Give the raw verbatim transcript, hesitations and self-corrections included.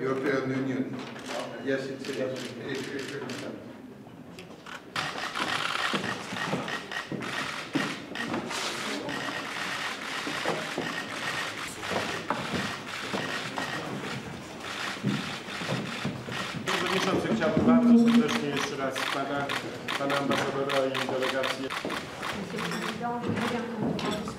European Union. Yes, it's it is. It is written. Przewodniczący, chciałbym bardzo serdecznie jeszcze raz pana, pana ambasadora i delegację.